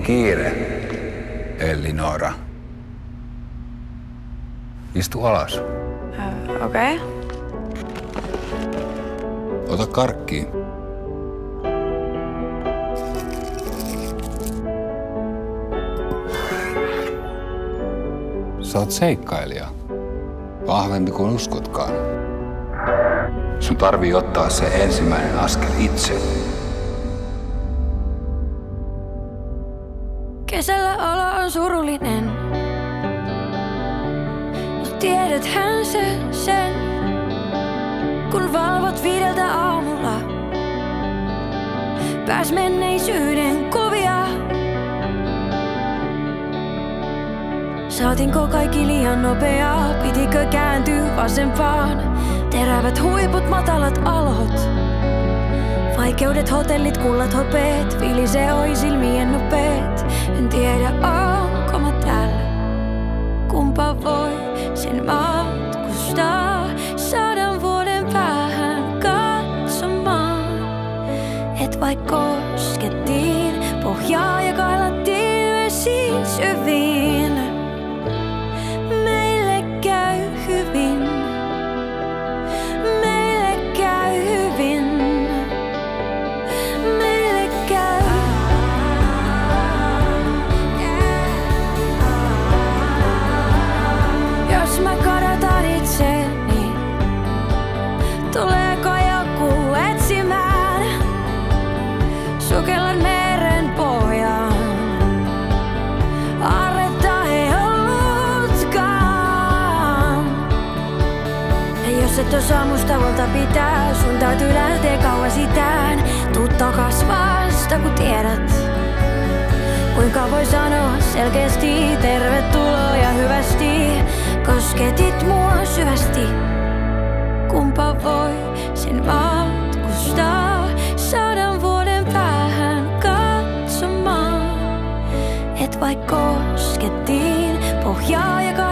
Niin kiire, Elinora. Istu alas. Okei. Ota karkki. Sä oot seikkailija. Vahvempi kuin uskotkaan. Sun tarvii ottaa se ensimmäinen askel itse. Kesällä olo on surullinen. Tiedäthän sen, kun valvot 5 aamulla. Pääs menneisyyden kuvia. Saatinko kaikki liian nopeaa? Pitikö kääntyä vasempaan? Terävät huiput, matalat alhot. Vaikeudet, hotellit, kullat, hopeet. Vilisee oi silmien nopeet. En tiedä onko mä täällä. Kumpa voi sen matkustaa 100 vuoden päähän katsomaan. Et vaik koskettiin pohjaa ja kailattiin vesiin syviin. Meille käy hyvin. Meille käy hyvin. Meille käy. Jos mä kadotan itseni, tuleeko joku etsimään? Sukellan meren pohjaan. Arretta ei ollutkaan. Ja jos et osaa musta huolta pitää, sun täytyy lähteä kauas itään. Tuu takas vasta kun tiedät. Kuinka voi sanoa selkeästi tervetuloa ja hyvästi. Kosketit mua syvästi. Kumpa voi sen matkustaa 100 vuoden päähän katsomaan. Et vaik koskettiin pohjaa ja